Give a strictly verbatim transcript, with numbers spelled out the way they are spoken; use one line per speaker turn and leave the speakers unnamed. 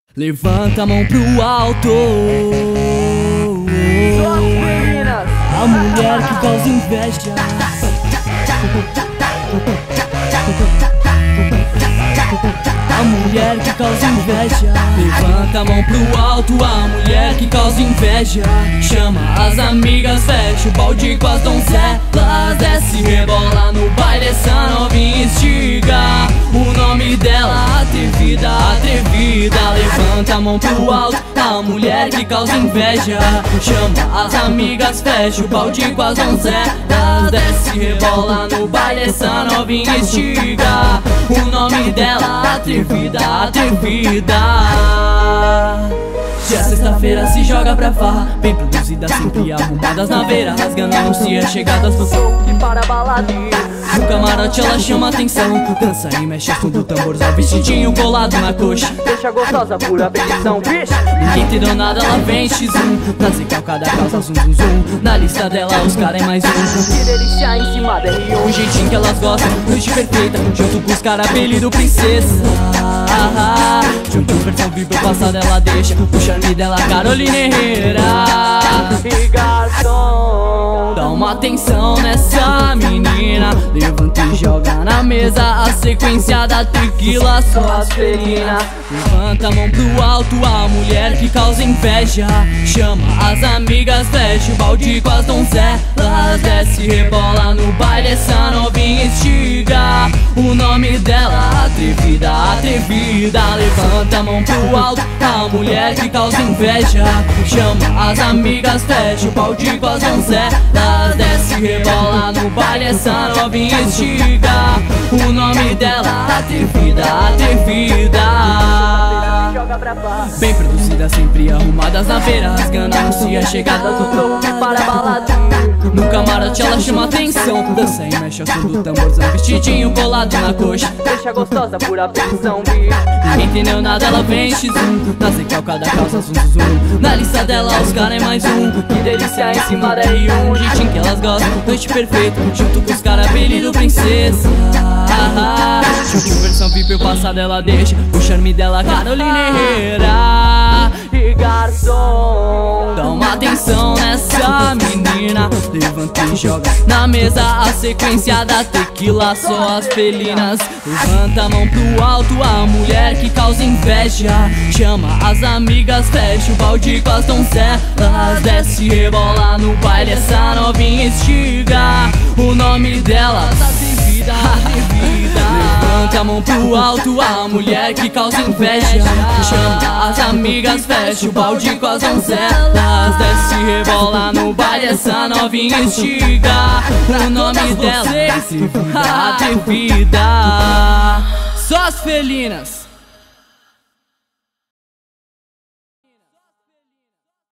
Levanta a mão pro alto.
Só as meninas.
A mulher que causa inveja. A mulher que causa inveja. Levanta a mão pro alto. A mulher que causa inveja. Chama as amigas, fecha o balde com as donzelas. Desce, rebola no baile, essa novinha instiga. O nome dela, atrevida, atrevida. Levanta a mão pro alto. A mulher que causa inveja. Chama as amigas, fecha o balde com as donzelas. Desce, rebola no baile, essa novinha instiga. O nome dela, atrevida, atrevida. Se é sexta-feira se joga pra farra, bem produzida, sempre arrumadas na beira, rasgando anuncia chegadas do som
E para a balada.
no camarote ela chama atenção, dança e mexe tudo, tamborzão, vestidinho colado na coxa.
Deixa gostosa por apetição, bicho.
Ninguém entendeu nada, ela vem x um, na recalcada causa zum zum zum. Na lista dela os caras é mais um.
Que delícia em cima da R um.
O jeitinho que elas gostam, noite perfeita, junto com os caras apelido princesa. Junto com versão V I P o passado ela deixa, o charme dela Carolina Herrera.
E garçom,
dá uma atenção nessa menina, levanta e joga na mesa a sequência da tequila, só as felinas. Levanta a mão pro alto, a mulher que causa inveja. Chama as amigas, fecha o balde com as donzelas. Desce, rebola no baile, essa novinha instiga. O nome dela, atrevida, atrevida. Levanta a mão pro alto, a mulher que causa inveja. Chama as amigas, fecha o balde com as donzelas. Desce, rebola no baile, essa novinha instiga. O nome dela, atrevida, atrevida.
joga pra farra.
Bem produzida, sempre arrumadas na beira, rasgando anuncia a chegada do topo.
E para a balada.
No camarote ela chama atenção, dança e mexe tudo, tamborzão, vestidinho colado na coxa.
Deixa gostosa por apetição, bicho.
Ninguém entendeu nada, ela vem x um, na recalcada calça zum zum zum. Na lista dela os caras é mais um. Que delícia em cima da R um, o jeitinho que elas gostam, noite perfeita, junto com os caras apelido princesa. Junto versão V I P o passado ela deixa, o charme dela Carolina Herrera.
E garçom,
dá uma atenção nessa menina, levanta e joga na mesa a sequência da tequila, só as felinas. Levanta a mão pro alto, a mulher que causa inveja. Chama as amigas, fecha o balde com as donzelas. Desce, rebola no baile, essa novinha instiga. O nome dela, atrevida, atrevida. Levanta a mão pro alto, a mulher que causa inveja. Chama as amigas, fecha o balde com as donzelas. Desce, rebola no baile, essa novinha instiga. O nome dela, atrevida, atrevida. Só as felinas.